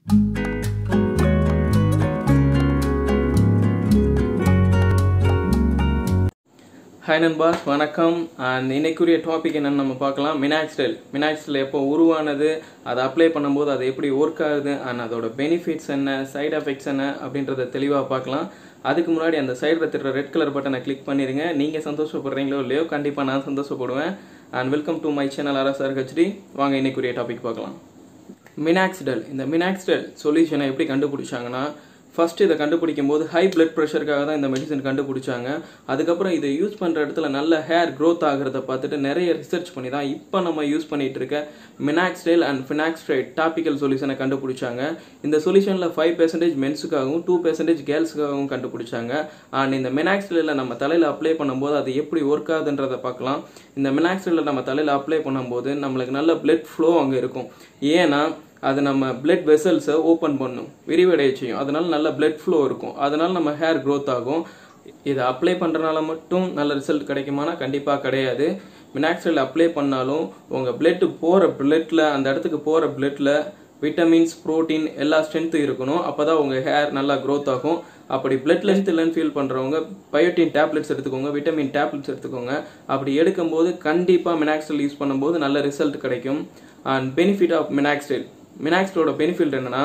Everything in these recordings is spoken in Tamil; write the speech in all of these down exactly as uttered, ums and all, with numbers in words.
Hi நண்பா வணக்கம். அண்ட் இன்னைக்குரிய டாபிக் என்னன்னு நம்ம பார்க்கலாம். மினாக்ஸ்டைல் மினாக்ஸ்டைல் எப்போ உருவானது, அதை அப்ளை பண்ணும்போது அது எப்படி ஒர்க் ஆகுது, அண்ட் அதோட பெனிஃபிட்ஸ் என்ன, சைட் எஃபெக்ட்ஸ் என்ன அப்படின்றத தெளிவாக பார்க்கலாம். அதுக்கு முன்னாடி அந்த சைடில் திட்டுற ரெட் கலர் பட்டனை கிளிக் பண்ணிடுங்க. நீங்கள் சந்தோஷப்படுறீங்களோ இல்லையோ கண்டிப்பாக நான் சந்தோஷப்படுவேன். And welcome to my channel RSR HD. வாங்க இன்னைக்குரிய டாபிக் பார்க்கலாம். மினாக்ஸ்டைல் இந்த மினாக்ஸ்டைல் சொல்யூஷனை எப்படி கண்டுபிடிச்சாங்கன்னா, ஃபர்ஸ்ட் இதை கண்டுபிடிக்கும் போது ஹை பிளட் ப்ரெஷருக்காக தான் இந்த மெடிசன் கண்டுபிடிச்சாங்க. அதுக்கப்புறம் இதை யூஸ் பண்ணுற இடத்துல நல்ல ஹேர் க்ரோத் ஆகிறத பார்த்துட்டு நிறைய ரிசர்ச் பண்ணி தான் இப்போ நம்ம யூஸ் பண்ணிட்டு இருக்க மினாக்ஸ்டைல் அண்ட் ஃபினாக்ஸ்ட்ரைட் டாபிக்கல் சொல்யூஷனை கண்டுபிடிச்சாங்க. இந்த சொல்யூஷனில் ஃபைவ் பெர்சன்டேஜ் மென்ஸுக்காகவும் டூ பெர்சன்டேஜ் கேர்ள்ஸுக்காகவும் கண்டுபிடிச்சாங்க. அண்ட் இந்த மினாக்ஸ்டைலில் நம்ம தலையில் அப்ளை பண்ணும்போது அது எப்படி ஒர்க் ஆகுதுன்றதை பார்க்கலாம். இந்த மினாக்ஸ்டைலில் நம்ம தலையில் அப்ளை பண்ணும்போது நம்மளுக்கு நல்ல பிளட் ஃப்ளோ அங்கே இருக்கும். ஏன்னா அது நம்ம பிளட் வெசல்ஸை ஓப்பன் பண்ணும், விரிவடைய செய்யும். அதனால நல்ல பிளட் ஃப்ளோ இருக்கும். அதனால நம்ம ஹேர் க்ரோத் ஆகும். இதை அப்ளை பண்ணுறனால மட்டும் நல்ல ரிசல்ட் கிடைக்குமானா கண்டிப்பாக கிடையாது. மினாக்ஸ்டைல் அப்ளை பண்ணாலும் உங்கள் பிளட் போகிற பிளட்டில், அந்த இடத்துக்கு போகிற பிளட்டில் விட்டமின்ஸ், ப்ரோட்டீன் எல்லா ஸ்ட்ரென்த்தும் இருக்கணும். அப்போ தான் உங்கள் ஹேர் நல்லா க்ரோத் ஆகும். அப்படி பிளட் லென்த் இல்லைன்னு ஃபீல் பண்ணுறவங்க பயோட்டின் டேப்லெட்ஸ் எடுத்துக்கோங்க, விட்டமின் டேப்லெட்ஸ் எடுத்துக்கோங்க. அப்படி எடுக்கும்போது கண்டிப்பாக மினாக்ஸ்டைல் யூஸ் பண்ணும்போது நல்ல ரிசல்ட் கிடைக்கும். அண்ட் பெனிஃபிட் ஆஃப் மினாக்ஸ்டைல் மினாக்ஸ்டைலோட பெனிஃபிட் என்னன்னா,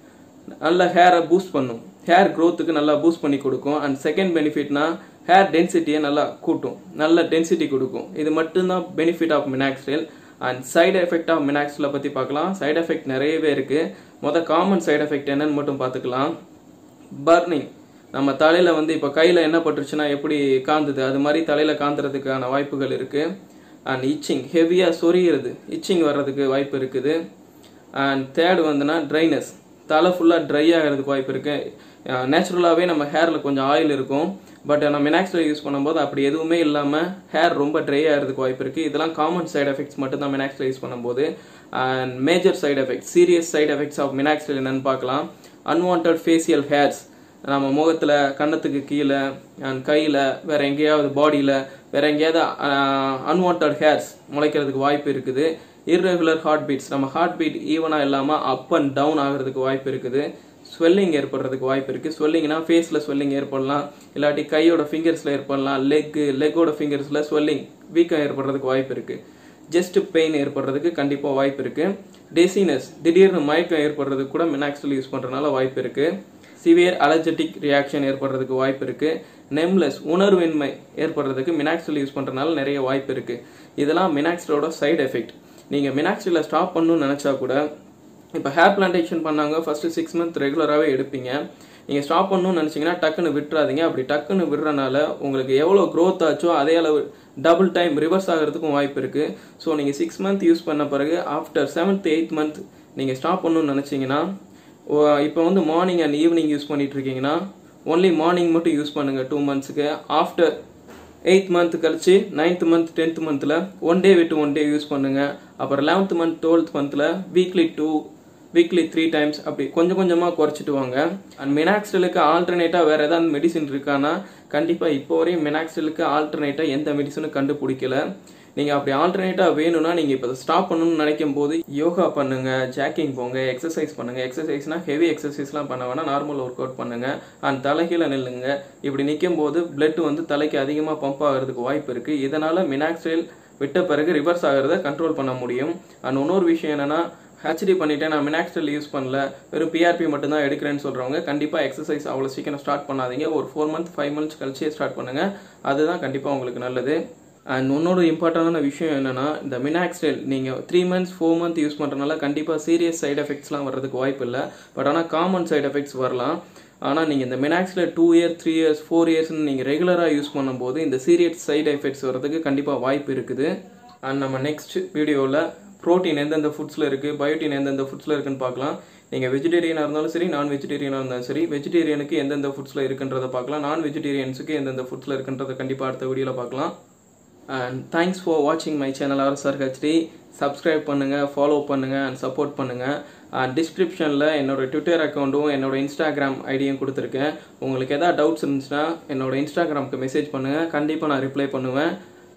நல்ல ஹேரை பூஸ்ட் பண்ணும், ஹேர் க்ரோத்துக்கு நல்லா பூஸ்ட் பண்ணி கொடுக்கும். அண்ட் செகண்ட் பெனிஃபிட்னா ஹேர் டென்சிட்டியை நல்லா கூட்டும், நல்ல டென்சிட்டி கொடுக்கும். இது மட்டும்தான் benefit of minoxidil. And side effect of மினாக்ஸ்டைலை பற்றி பார்க்கலாம். சைடு எஃபெக்ட் நிறையவே இருக்குது. மொதல் காமன் சைடு எஃபெக்ட் என்னன்னு மட்டும் பார்த்துக்கலாம். பர்னிங், நம்ம தலையில் வந்து இப்போ கையில் என்ன பட்டுருச்சுன்னா எப்படி காந்துது, அது மாதிரி தலையில் காந்துறதுக்கான வாய்ப்புகள் இருக்குது. அண்ட் இச்சிங், ஹெவியாக சொரியிறது, இச்சிங் வர்றதுக்கு வாய்ப்பு இருக்குது. அண்ட் தேர்ட் வந்துன்னா ட்ரைனஸ், தலை ஃபுல்லாக ட்ரை ஆகிறதுக்கு வாய்ப்பு இருக்குது. நேச்சுரலாகவே நம்ம ஹேரில் கொஞ்சம் ஆயில் இருக்கும். பட் நம்ம மினாக்ஸ்டைல் யூஸ் பண்ணும்போது அப்படி எதுவுமே இல்லாமல் ஹேர் ரொம்ப ட்ரை ஆகிறதுக்கு வாய்ப்பு இருக்குது. இதெல்லாம் காமன் சைடு எஃபெக்ட்ஸ் மட்டும் தான் மினாக்ஸ்டைல் யூஸ் பண்ணும்போது. And major side effects, serious side effects of minoxidil என்னன்னு பார்க்கலாம். அன்வான்ட் ஃபேஷியல் ஹேர்ஸ், நம்ம முகத்தில், கன்னத்துக்கு கீழே, அண்ட் கையில், வேற எங்கேயாவது பாடியில் வேற எங்கேயாவது அன்வான்ட் ஹேர்ஸ் முளைக்கிறதுக்கு வாய்ப்பு இருக்குது. இர்ரெகுலர் ஹார்ட் பீட்ஸ், நம்ம ஹார்ட் பீட் ஈவனாக இல்லாமல் அப் அண்ட் டவுன் ஆகிறதுக்கு வாய்ப்பு இருக்குது. ஸ்வெல்லிங் ஏற்படுறதுக்கு வாய்ப்பு இருக்குது. ஸ்வெல்லிங்னா ஃபேஸில் ஸ்வெல்லிங் ஏற்படலாம், இல்லாட்டி கையோட ஃபிங்கர்ஸில் ஏற்படலாம், லெக் லெக்கோட ஃபிங்கர்ஸில் ஸ்வெல்லிங் வீக்கம் ஏற்படுறதுக்கு வாய்ப்பு இருக்குது. ஜஸ்ட் பெயின் ஏற்படுறதுக்கு கண்டிப்பாக வாய்ப்பு இருக்குது. டெசினஸ், திடீர்னு மயக்கம் ஏற்படுறதுக்கு கூட மினாக்ஸ்டைல் யூஸ் பண்ணுறதுனால வாய்ப்பு இருக்குது. சிவியர் அலர்ஜெட்டிக் ரியாக்ஷன் ஏற்படுறதுக்கு வாய்ப்பு இருக்குது. நெம்லெஸ், உணர்வின்மை ஏற்படுறதுக்கு மினாக்ஸ்டைல் யூஸ் பண்ணுறதுனால நிறைய வாய்ப்பு இருக்குது. இதெல்லாம் மினாக்ஸ்டைலோட சைடு எஃபெக்ட். நீங்கள் மினாக்ஸ்டைலை ஸ்டாப் பண்ணணும்னு நினச்சா கூட, இப்போ ஹேர் பிளான்டேஷன் பண்ணாங்க, ஃபர்ஸ்ட் சிக்ஸ் மந்த் ரெகுலராகவே எடுப்பீங்க. நீங்கள் ஸ்டாப் பண்ணணும்னு நினச்சிங்கன்னா டக்குன்னு விட்டுறாதீங்க. அப்படி டக்குன்னு விடுறனால உங்களுக்கு எவ்வளோ க்ரோத் ஆச்சோ அதே அளவு டபுள் டைம் ரிவர்ஸ் ஆகிறதுக்கும் வாய்ப்பு இருக்குது. ஸோ நீங்கள் சிக்ஸ் மந்த் யூஸ் பண்ண பிறகு ஆஃப்டர் செவன்த் எயித் மந்த் நீங்கள் ஸ்டாப் பண்ணணும்னு நினச்சிங்கன்னா, இப்போ வந்து மார்னிங் அண்ட் ஈவினிங் யூஸ் பண்ணிட்டு இருக்கீங்கன்னா ஒன்லி மார்னிங் மட்டும் யூஸ் பண்ணுங்கள் டூ மந்த்ஸுக்கு. ஆஃப்டர் எயித் மந்த் கழிச்சு நைன்த் மந்த் டென்த் மந்த்தில் ஒன் டே விட்டு ஒன் டே யூஸ் பண்ணுங்கள். அப்புறம் லெவன்த் மந்த் டுவெல்த் மந்த்தில் weekly two weekly three times அப்படி கொஞ்சம் கொஞ்சமாக குறைச்சிட்டு வாங்க. அண்ட் மினாக்ஸ்டைலுக்கு ஆல்டர்னேட்டாக வேறு ஏதாவது மெடிசின் இருக்கான்னா, கண்டிப்பாக இப்போ வரையும் மினாக்ஸ்டைலுக்கு ஆல்டர்னேட்டாக எந்த மெடிசனும் கண்டுபிடிக்கல. நீங்கள் அப்படி ஆல்டர்னேட்டாக வேணும்னா நீங்கள் இப்போ ஸ்டாப் பண்ணணும்னு நினைக்கும் போது யோகா பண்ணுங்கள், ஜாக்கிங் போங்க, எக்ஸசைஸ் பண்ணுங்கள். எக்ஸசைஸ்னால் ஹெவி எக்ஸசைஸ்லாம் பண்ண வேணால் நார்மல் ஒர்க் அவுட் பண்ணுங்கள். அண்ட் தலைகீழ நில்லுங்க. இப்படி நிற்கும் போது பிளட் வந்து தலைக்கு அதிகமாக பம்ப் ஆகிறதுக்கு வாய்ப்பு இருக்குது. இதனால் மினாக்ஸ்டைல் விட்ட பிறகு ரிவர்ஸ் ஆகிறத கண்ட்ரோல் பண்ண முடியும். அண்ட் இன்னொரு விஷயம் என்னென்னா, ஹெச்டி பண்ணிவிட்டேன், நான் மினாக்ஸ்டைல் யூஸ் பண்ணல, வெறும் பிஆர்பி மட்டும் தான் எடுக்கிறேன்னு சொல்கிறவங்க கண்டிப்பாக எக்ஸசைஸ் அவ்வளோ சீக்கிரம் ஸ்டார்ட் பண்ணாதீங்க. ஒரு ஃபோர் மந்த் ஃபைவ் மந்த்ஸ் கழிச்சே ஸ்டார்ட் பண்ணுங்கள். அதுதான் கண்டிப்பாக உங்களுக்கு நல்லது. அண்ட் இன்னொரு இம்பார்ட்டண்டான விஷயம் என்னென்னா, இந்த மினாக்ஸ்டைல் நீங்கள் three months four month use பண்ணுறதுனால கண்டிப்பாக சீரியஸ் சைடு எஃபெக்ட்ஸ்லாம் வர்றதுக்கு வாய்ப்பு இல்லை. பட் ஆனால் காமன் சைடு எஃபெக்ட்ஸ் வரலாம். ஆனால் நீங்கள் இந்த minoxidil two years three years four இயர்ஸ்ன்னு நீங்கள் ரெகுலராக யூஸ் பண்ணும்போது இந்த சீரியஸ் சைடு எஃபெக்ட்ஸ் வர்றதுக்கு கண்டிப்பாக வாய்ப்பு இருக்குது. அண்ட் நம்ம நெக்ஸ்ட் வீடியோவில் ப்ரோட்டீன் எந்தெந்த ஃபுட்ஸில் இருக்குது, பயோட்டின் எந்தெந்த ஃபுட்ஸில் இருக்குன்னு பார்க்கலாம். நீங்கள் வெஜிடேரியனாக இருந்தாலும் சரி, நான் வெஜிடேரியனாக இருந்தாலும் சரி, வெஜிடேரியனுக்கு எந்தெந்த ஃபுட்ஸில் இருக்குன்றதை பார்க்கலாம். நான் வெஜிடேரியன்ஸுக்கு எந்தெந்த ஃபுட்ஸில் இருக்குன்றதை கண்டிப்பாக அடுத்த வீடியோவில் பார்க்கலாம். அண்ட் தேங்க்ஸ் ஃபார் வாட்சிங் my channel RSR HD. Subscribe பண்ணுங்கள், ஃபாலோ பண்ணுங்கள் அண்ட் சப்போர்ட் பண்ணுங்கள். அண்ட் டிஸ்கிரிப்ஷனில் என்னோடய ட்விட்டர் அக்கௌண்ட்டும் என்னோட இன்ஸ்டாகிராம் ஐடியும் கொடுத்துருக்கேன். உங்களுக்கு எதாவது டவுட்ஸ் இருந்துச்சுன்னா என்னோட இன்ஸ்டாகிராமுக்கு மெசேஜ் பண்ணுங்கள், கண்டிப்பாக நான் ரிப்ளை பண்ணுவேன்.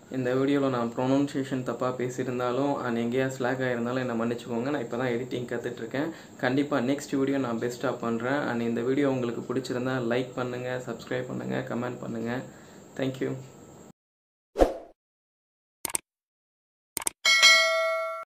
இந்த வீடியோவில் நான் ப்ரொனவுன்சியேஷன் தப்பாக பேசியிருந்தாலும் அண்ட் எங்கேயா ஸ்லாக் ஆகிருந்தாலும் என்னை மன்னிச்சுக்கோங்க. நான் இப்போ தான் எடிட்டிங் கற்றுட்ருக்கேன். கண்டிப்பாக நெக்ஸ்ட் வீடியோ நான் பெஸ்ட்டாக பண்ணுறேன். அண்ட் இந்த வீடியோ உங்களுக்கு பிடிச்சிருந்தா லைக் பண்ணுங்கள், சப்ஸ்கிரைப் பண்ணுங்கள், கமெண்ட் பண்ணுங்கள். தேங்க்யூ.